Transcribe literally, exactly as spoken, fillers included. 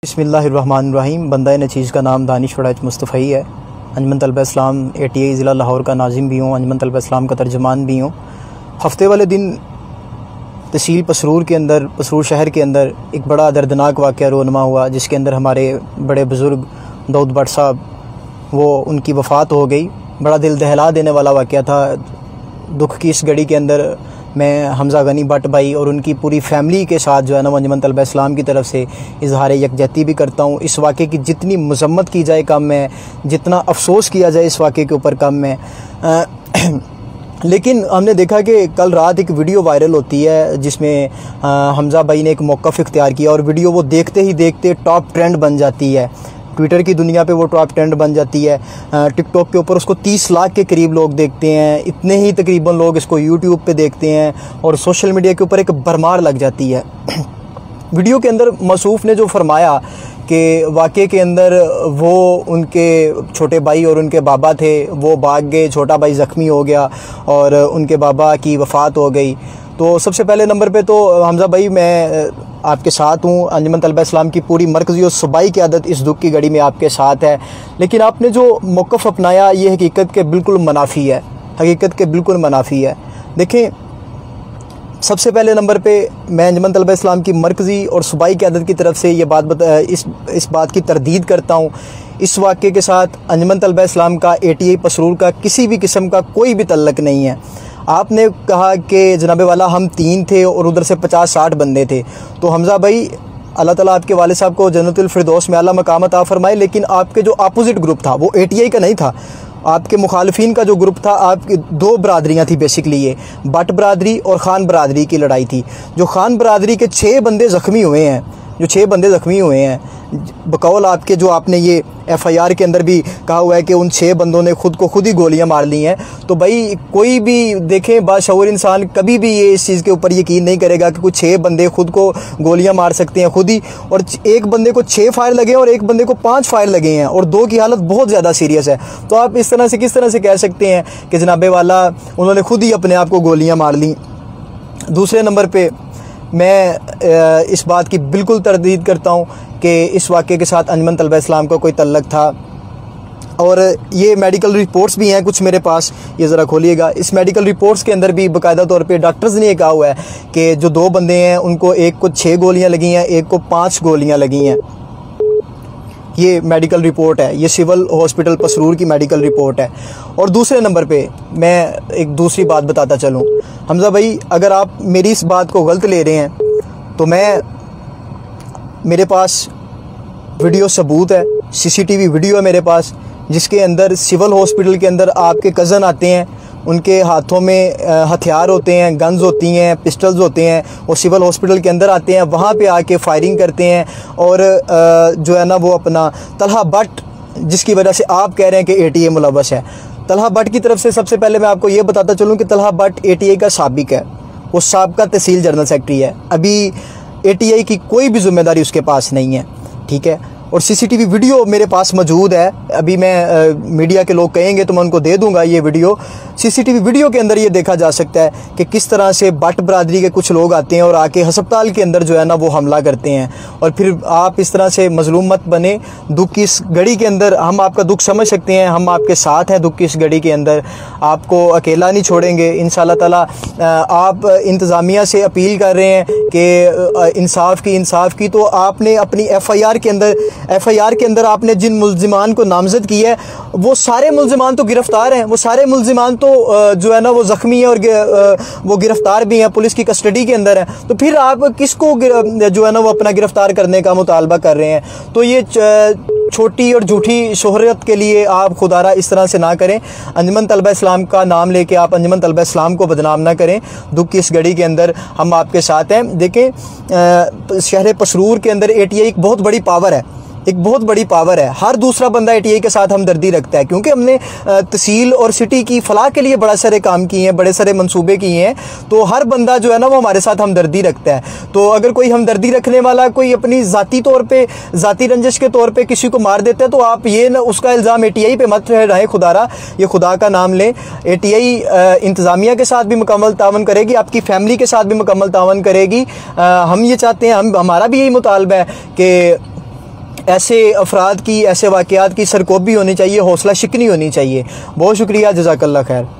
बिस्मिल्लाहिर्रहमानिर्रहीम। बंदा नचीज़ का नाम दानिश वड़ाइच मुस्तफ़ी है। अंजमन तलबा इस्लाम ए टी आई ज़िला लाहौर का नाजिम भी हूँ, अंजमन तलबा इस्लाम का तर्जुमान भी हूँ। हफ्ते वाले दिन तहसील पसरूर के अंदर पसरूर शहर के अंदर एक बड़ा दर्दनाक वाक़या रोनमा हुआ, जिसके अंदर हमारे बड़े बुज़ुर्ग दाऊद भट्ट साहब वो उनकी वफ़ात हो गई। बड़ा दिल दहला देने वाला वाक़या था। दुख की इस घड़ी के अंदर मैं हमज़ा गनी भट्ट भाई और उनकी पूरी फैमिली के साथ जो है ना अंजमन तलबा इस्लाम की तरफ से इजहार यकजहती भी करता हूँ। इस वाक़े की जितनी मज़म्मत की जाए कम है, जितना अफसोस किया जाए इस वाक़े के ऊपर कम है। आ, लेकिन हमने देखा कि कल रात एक वीडियो वायरल होती है जिसमें हमज़ा भाई ने एक मौक़िफ़ इख्तियार किया और वीडियो वो देखते ही देखते टॉप ट्रेंड बन जाती है। ट्विटर की दुनिया पे वो टॉप ट्रेंड बन जाती है। टिकटॉक के ऊपर उसको तीस लाख के करीब लोग देखते हैं। इतने ही तकरीबन लोग इसको यूट्यूब पे देखते हैं और सोशल मीडिया के ऊपर एक भरमार लग जाती है। वीडियो के अंदर मसूफ़ ने जो फरमाया कि वाक़े के अंदर वो उनके छोटे भाई और उनके बाबा थे, वो भाग गए, छोटा भाई ज़ख्मी हो गया और उनके बाबा की वफ़ात हो गई। तो सबसे पहले नंबर पे तो हमज़ा भाई मैं आपके साथ हूँ। अंजमन तलबा इस्लाम की पूरी मरकज़ी और सूबाई क़यादत इस दुख की घड़ी में आपके साथ है। लेकिन आपने जो मौक़िफ़ अपनाया ये हकीकत के बिल्कुल मुनाफी है, हकीकत के बिल्कुल मुनाफी है। देखें, सबसे पहले नंबर पे मैं अंजमन तलबा इस्लाम की मरकज़ी और सूबाई क़यादत की तरफ से ये बात बता, इस इस बात की तरदीद करता हूँ। इस वाक़े के साथ अंजमन तलबा इस्लाम का ए टी आई पसरूर का किसी भी किस्म का कोई भी तल्लक नहीं है। आपने कहा कि जनाबे वाला हम तीन थे और उधर से पचास साठ बंदे थे। तो हमज़ा भाई अल्लाह ताला आपके वाले साहब को जन्नतुल फिरदौस में आला मकाम अता फरमाए। लेकिन आपके जो अपोजिट ग्रुप था वो ए टी आई का नहीं था। आपके मुखालिफिन का जो ग्रुप था, आपकी दो बरादरियाँ थी बेसिकली, ये भट्ट बरादरी और ख़ान बरादरी की लड़ाई थी। जो ख़ान बरादरी के छः बंदे ज़ख्मी हुए हैं, जो छः बंदे ज़ख्मी हुए हैं बकौल आपके, जो आपने ये एफ़ आई आर के अंदर भी कहा हुआ है कि उन छः बंदों ने खुद को खुद ही गोलियां मार ली हैं। तो भाई कोई भी देखें बाशऊर इंसान कभी भी ये इस चीज़ के ऊपर यकीन नहीं करेगा कि कुछ छः बंदे खुद को गोलियां मार सकते हैं खुद ही, और एक बंदे को छः फायर लगे और एक बंदे को पाँच फायर लगे हैं और दो की हालत बहुत ज़्यादा सीरियस है। तो आप इस तरह से किस तरह से कह सकते हैं कि जनाबे वाला उन्होंने खुद ही अपने आप को गोलियाँ मार ली। दूसरे नंबर पर मैं इस बात की बिल्कुल तरदीद करता हूँ कि इस वाक़े के साथ अंजमन तलबा इस्लाम का कोई तल्लक था। और ये मेडिकल रिपोर्ट्स भी हैं कुछ मेरे पास, ये ज़रा खोलिएगा। इस मेडिकल रिपोर्ट्स के अंदर भी बाकायदा तौर पे डॉक्टर्स ने ये कहा हुआ है कि जो दो बंदे हैं उनको एक को छः गोलियां लगी हैं, एक को पाँच गोलियां लगी हैं। ये मेडिकल रिपोर्ट है, ये सिविल हॉस्पिटल पसरूर की मेडिकल रिपोर्ट है। और दूसरे नंबर पे मैं एक दूसरी बात बताता चलूँ हमज़ा भाई, अगर आप मेरी इस बात को गलत ले रहे हैं तो मैं मेरे पास वीडियो सबूत है, C C T V video है मेरे पास, जिसके अंदर सिविल हॉस्पिटल के अंदर आपके कज़न आते हैं, उनके हाथों में हथियार होते हैं, गन्स होती हैं, पिस्टल्स होते हैं, वो सिविल हॉस्पिटल के अंदर आते हैं, वहाँ पे आके फायरिंग करते हैं और जो है ना वो अपना तलहा भट्ट, जिसकी वजह से आप कह रहे हैं कि ए टी आई मुलव्वस है, तलहा भट्ट की तरफ से सबसे पहले मैं आपको ये बताता चलूँ कि Talha Bhatt A T I का साबिक है, वो साबिका तहसील जनरल सेक्रेटरी है। अभी ए टी आई की कोई भी जिम्मेदारी उसके पास नहीं है, ठीक है। और C C T V video मेरे पास मौजूद है। अभी मैं आ, मीडिया के लोग कहेंगे तो मैं उनको दे दूंगा ये video. C C T V video के अंदर ये देखा जा सकता है कि किस तरह से भट्ट बरादरी के कुछ लोग आते हैं और आके हस्पताल के अंदर जो है ना वो हमला करते हैं। और फिर आप इस तरह से मजलूम मत बने। दुख की इस घड़ी के अंदर हम आपका दुख समझ सकते हैं, हम आपके साथ हैं। दुख की इस घड़ी के अंदर आपको अकेला नहीं छोड़ेंगे इंशाअल्लाह ताला। आप इंतज़ामिया से अपील कर रहे हैं कि इंसाफ की इंसाफ की, तो आपने अपनी एफ़ आई आर के अंदर एफ आई आर के अंदर आपने जिन मुल्जिमान को नामजद किया है वो सारे मुल्जिमान तो गिरफ्तार हैं, वो सारे मुल्जिमान तो जो है ना वो ज़ख्मी हैं और वो गिरफ्तार भी हैं, पुलिस की कस्टडी के अंदर हैं। तो फिर आप किसको जो है ना वो अपना गिरफ्तार करने का मुतालबा कर रहे हैं? तो ये छोटी और झूठी शोहरत के लिए आप खुदारा इस तरह से ना करें। अंजमन तलबा इस्लाम का नाम लेके आप अंजमन तलबा इस्लाम को बदनाम ना करें। दुख की इस घड़ी के अंदर हम आपके साथ हैं। देखें, शहर पसरूर के अंदर ए टी आई एक बहुत बड़ी पावर है, एक बहुत बड़ी पावर है। हर दूसरा बंदा ए टी आई के साथ हमदर्दी रखता है, क्योंकि हमने तहसील और सिटी की फलाह के लिए बड़ा सारे काम किए हैं, बड़े सारे मंसूबे किए हैं। तो हर बंदा जो है ना वो हमारे साथ हमदर्दी रखता है। तो अगर कोई हमदर्दी रखने वाला कोई अपनी ज़ाती तौर पे, ज़ाती रंजिश के तौर पे किसी को मार देता है, तो आप ये ना उसका इल्ज़ाम ए टी आई पे मत रहे। खुदारा ये खुदा का नाम लें। ए टी आई इंतज़ामिया के साथ भी मुकम्मल तावन करेगी, आपकी फैमिली के साथ भी मुकम्मल तावन करेगी। हम ये चाहते हैं, हम हमारा भी यही मुतालबा है कि ऐसे अफराद की, ऐसे वाक़यात की सरकोबी होनी चाहिए, हौसला शिकनी होनी चाहिए। बहुत शुक्रिया, जज़ाकल्लाह खैर।